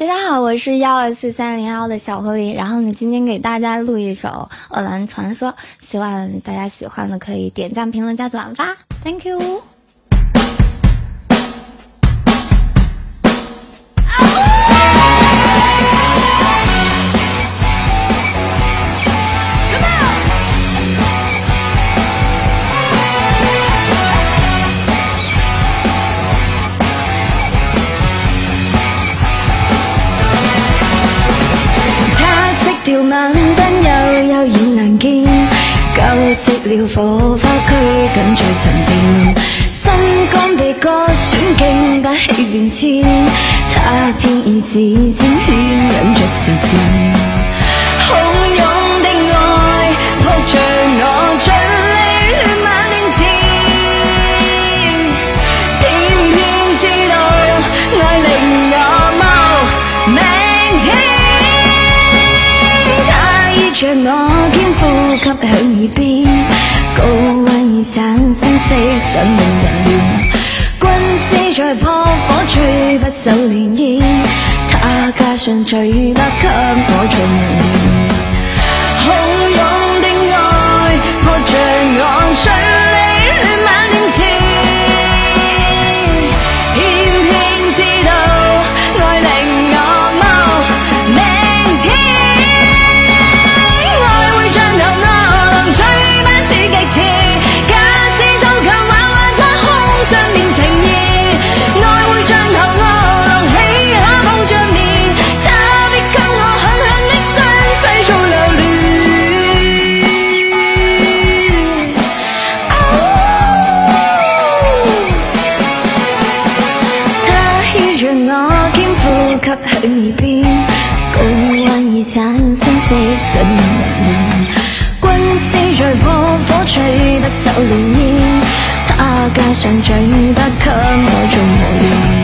大家好，我是1243011的小狐狸，然后呢，今天给大家录一首《饿狼传说》，希望大家喜欢的可以点赞、评论、加转发 ，Thank you。條晚燈悠悠然亮見，舊熄了火花拘緊最沉澱，心肝被割損經不起變遷，他偏以指尖牽引着詞典，洶湧的愛撲着我盡力戀晚年前，偏偏知道愛令我無明天。着我肩呼吸響耳邊，高溫已產生色想令人亂，君子在撲火吹不走漣漪，他加上嘴巴給我做無言，洶湧的愛撲着我盡力戀晚年前，偏偏知道愛令我無明天。吸響耳邊，高溫已產生色想令人亂，君子在撲火吹不走漣漪，他加上嘴巴給我做磨練。